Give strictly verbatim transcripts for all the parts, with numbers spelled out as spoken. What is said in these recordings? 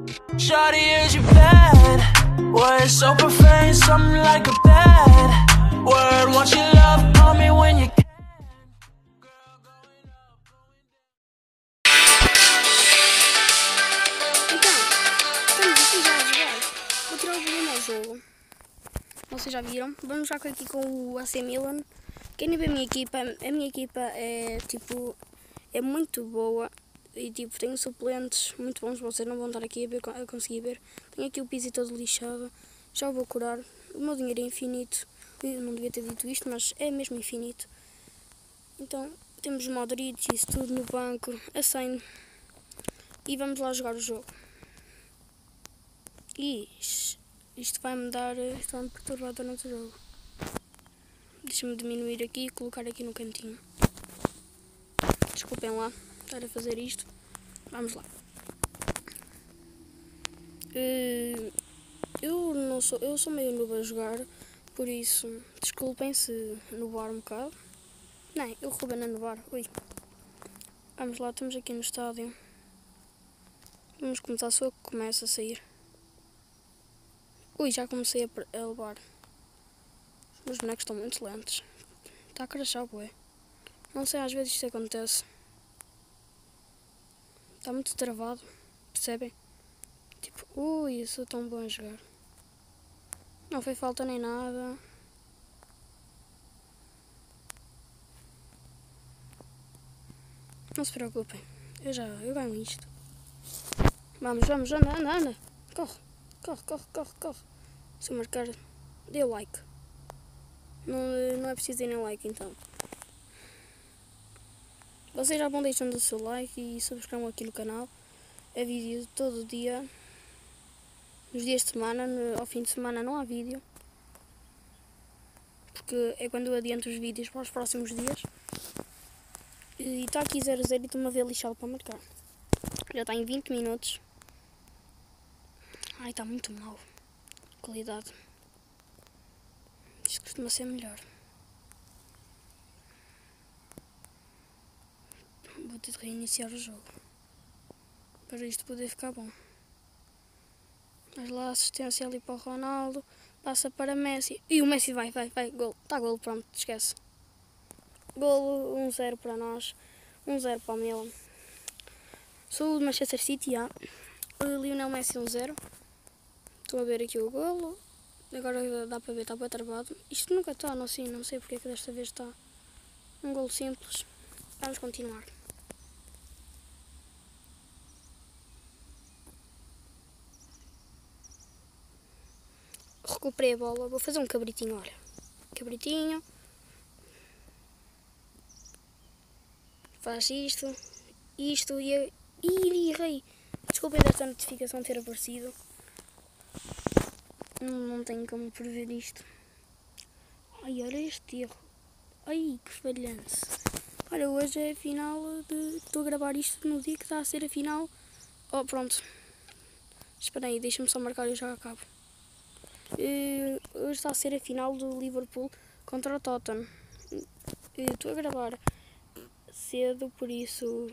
Shawty, is you bad? Word so profane, something like a bad word. Want your love, call me when you can. Então, estamos aqui já a jogar. Vou tirar o volume ao jogo. Vocês já viram? Vamos jogar aqui com o A C Milan. Quem vê a minha equipa, a minha equipa é tipo, é muito boa. E tipo, tenho suplentes muito bons, vocês não vão estar aqui a, ver, a conseguir ver. Tenho aqui o Pizzi todo lixado, já o vou curar. O meu dinheiro é infinito, eu não devia ter dito isto, mas é mesmo infinito. Então, temos Modric, isso tudo no banco, a cem. E vamos lá jogar o jogo. E isto vai-me dar, isto vai-me perturbar durante o jogo. Deixa-me diminuir aqui e colocar aqui no cantinho. Desculpem lá estar a fazer isto. Vamos lá. Uh, eu não sou, eu sou meio noob a jogar, por isso desculpem se nubar um bocado. Não, eu Ruben a nubar. Ui. Vamos lá, estamos aqui no estádio. Vamos começar, só que começa a sair. Ui, já comecei a, a levar. Os meus bonecos estão muito lentos. Está a crashar, bué. Não sei, às vezes isto acontece. Está muito travado, percebem? Tipo, ui, eu sou tão bom a jogar. Não foi falta nem nada. Não se preocupem, eu já, eu ganho isto. Vamos, vamos, anda, anda, anda. Corre, corre, corre, corre, corre. Se eu marcar, dê like. Não, não é preciso darem like então. Vocês já vão deixando o seu like e subscrevam aqui no canal. É vídeo todo dia. Nos dias de semana, no, ao fim de semana não há vídeo. Porque é quando eu adianto os vídeos para os próximos dias. E está aqui zero zero e estou-me a ver lixado para marcar. Já está em vinte minutos. Ai, está muito mal. Qualidade. Isto costuma ser melhor. Vou ter de reiniciar o jogo para isto poder ficar bom. Mas lá, assistência ali para o Ronaldo. Passa para Messi. E o Messi vai, vai, vai. Gol. Está gol, pronto, esquece. Gol, um zero para nós. um zero para o Milan. Sou do Manchester City, já. O Lionel Messi um zero. Estou a ver aqui o golo. Agora dá para ver, está bem travado. Isto nunca está, não sei, não sei porque é que desta vez está. Um golo simples. Vamos continuar. Recuperei a bola. Vou fazer um cabritinho, olha. Cabritinho. Faz isto. Isto e... Ih, errei. Desculpem desta notificação ter aparecido. Não, não tenho como prever isto. Ai, olha este erro. Ai, que falhanço. Olha, hoje é a final de... Estou a gravar isto no dia que está a ser a final. Oh, pronto. Espera aí, deixa-me só marcar e eu já acabo. Uh, hoje está a ser a final do Liverpool contra o Tottenham. Uh, estou a gravar cedo, por isso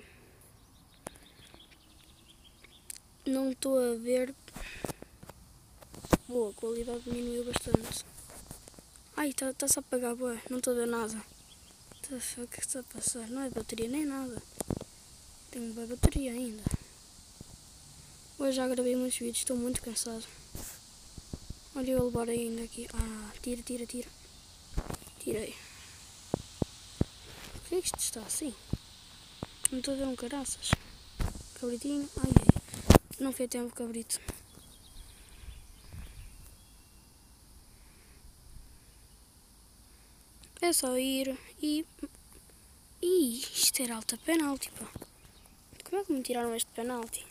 não estou a ver. Boa, a qualidade diminuiu bastante. Ai, está-se a apagar, boa, não estou a ver nada. O que está a passar? Não é bateria nem nada. Tenho boa bateria ainda. Hoje já gravei muitos vídeos, estou muito cansado. Olha eu a levar ainda aqui. Ah, tira, tira, tira. Tirei. Por que é que isto está assim? Não estou a ver um caraças. Cabritinho. Ai, ai. Não foi tempo, cabrito. É só ir e... Ih, isto era alta penalti, pá. Como é que me tiraram este penalti?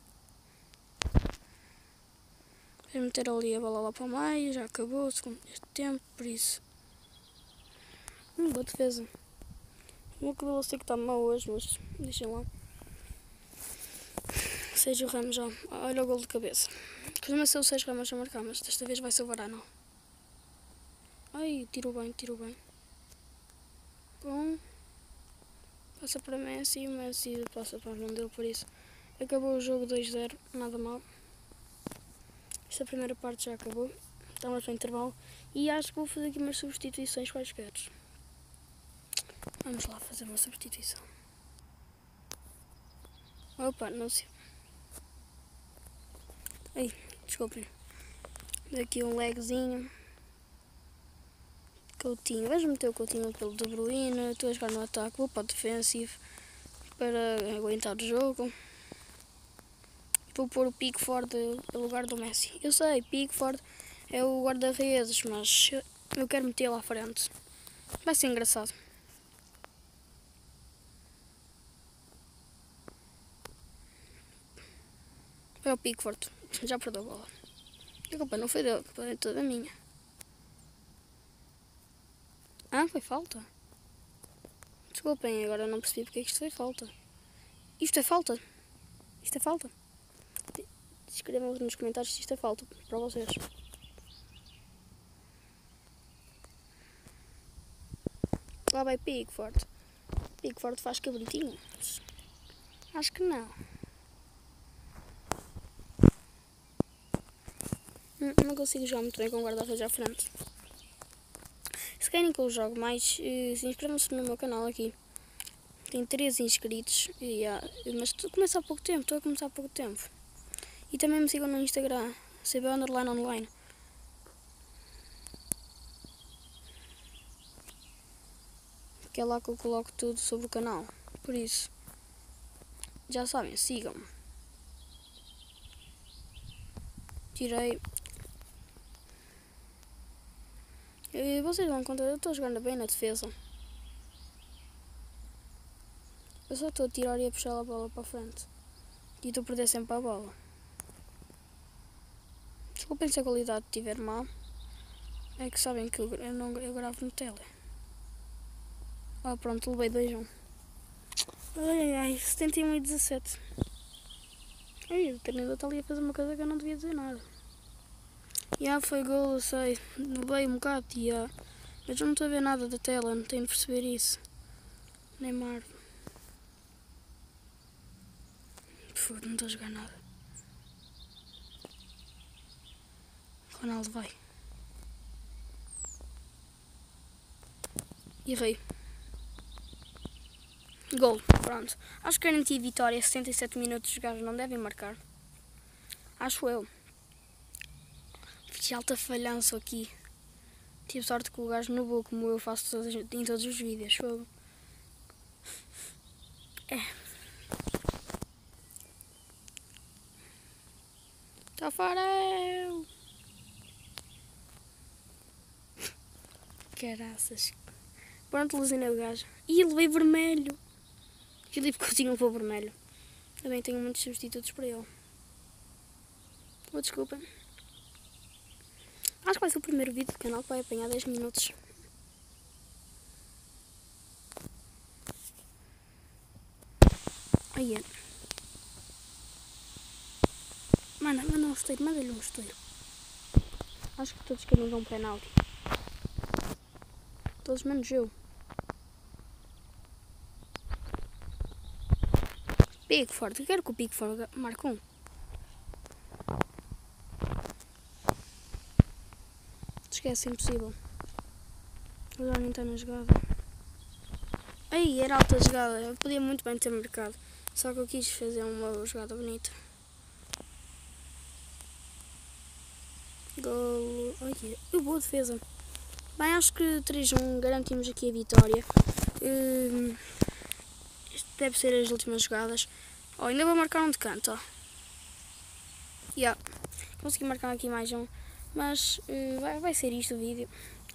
Vou meter ali a bola lá para o meio, já acabou o segundo este tempo, por isso. Hum, boa defesa. O meu cabelo eu sei que está mal hoje, mas deixem lá. Seja o Ramos já. Olha o gol de cabeça. Costuma ser o seis Ramos a marcar, mas desta vez vai ser o Varane. Ai, tirou bem, tirou bem. Bom. Passa para Messi e o Messi passa para o João dele, por isso. Acabou o jogo dois zero, nada mal. Esta primeira parte já acabou. Estamos no intervalo. E acho que vou fazer aqui umas substituições quaisquer. Vamos lá fazer uma substituição. Opa, não sei. Ai, desculpem. Daqui um legzinho. Coutinho. Vais meter o Coutinho pelo De Bruyne. Estou a jogar no ataque. Vou para o defensivo. Para aguentar o jogo. Vou pôr o Pickford no lugar do Messi. Eu sei, Pickford é o guarda-redes, mas eu quero meter lá à frente. Vai ser engraçado. É o Pickford. Já perdeu a bola. A culpa não foi dele, a culpa é toda minha. Ah, foi falta? Desculpem, agora não percebi porque é que isto foi falta. Isto é falta? Isto é falta? Escrevam nos comentários se isto é falta para vocês. Lá vai Pickford. Pickford faz cabritinho? Acho que não. Não consigo jogar muito bem com o guarda-redes à frente. Se querem que eu jogue mais, se inscrevam-se no meu canal aqui. Tem três inscritos, e, ah, mas tudo começa há pouco tempo, estou a começar há pouco tempo. E também me sigam no Instagram, C B underline online. Que é lá que eu coloco tudo sobre o canal. Por isso, já sabem, sigam-me. Tirei. E vocês dão conta, eu estou jogando bem na defesa. Eu só estou a tirar e a puxar a bola para a frente. E estou a perder sempre a bola. Desculpem se a qualidade estiver má. É que sabem que eu, eu, não, eu gravo no tele. Ah, pronto, levei dois a um. Ai, ai, ai, setenta e um e dezassete. Ai, o treinador está ali a fazer uma coisa que eu não devia dizer nada. Já yeah, foi gol, eu sei. Levei um bocado, já. Yeah. Mas eu não estou a ver nada da tela, não tenho de perceber isso. Neymar. Pô, não estou a jogar nada. Ronaldo vai. Errei. Gol, pronto. Acho que garanti vitória. sessenta e sete minutos os gajos não devem marcar. Acho eu. Fiz alta falhança aqui. Tive sorte que o gajo no voo, como eu faço todos, em todos os vídeos. Fogo. É. Tafarel! Caraças. Pronto, luzinei o gajo. Ih, levei vermelho. Filipe Coutinho levou vermelho. Também tenho muitos substitutos para ele. Oh, desculpa. Acho que vai ser o primeiro vídeo do canal que vai apanhar dez minutos. Aí é. Manda, manda um esteiro, manda-lhe um esteiro. Acho que todos querem ver um penalti. Todos menos eu. Pickford, eu quero que o Pickford marque um. Esquece, impossível. Agora nem está na jogada. Aí, era alta jogada. Eu podia muito bem ter marcado. Só que eu quis fazer uma jogada bonita. Golo. Olha, eu boa defesa. Bem, acho que três a um garantimos aqui a vitória. Hum, isto deve ser as últimas jogadas. Oh, ainda vou marcar um de canto. Ó. Yeah. Consegui marcar aqui mais um. Mas uh, vai, vai ser isto o vídeo.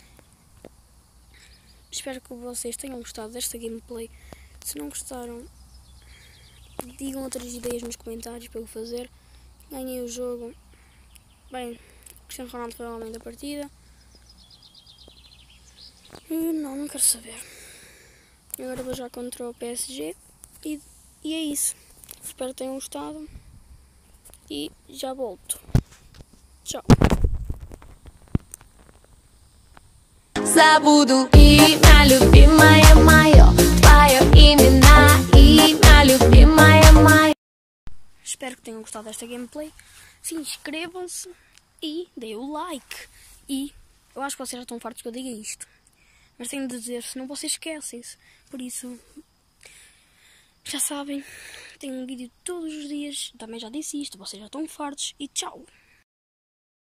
Espero que vocês tenham gostado desta gameplay. Se não gostaram, digam outras ideias nos comentários para eu fazer. Ganhei o jogo. Bem, Cristiano Ronaldo foi o homem da partida. Uh, não, não quero saber. Agora vou já contra o P S G. E, e é isso. Espero que tenham gostado. E já volto. Tchau. Забуду имя любимое мое, твое имя имя любимое мое. Espero que tenham gostado desta gameplay. Se inscrevam-se e dê o like. E eu acho que vocês já estão fartos que eu diga isto. Mas tenho de dizer, senão vocês esquecem-se. Por isso, já sabem, tenho um vídeo todos os dias. Também já disse isto, vocês já estão fartos. E tchau!